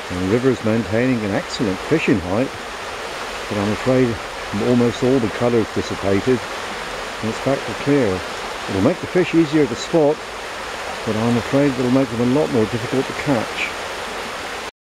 And the river is maintaining an excellent fishing height, but I'm afraid almost all the colour is dissipated and it's back to clear. It'll make the fish easier to spot, but I'm afraid it'll make them a lot more difficult to catch.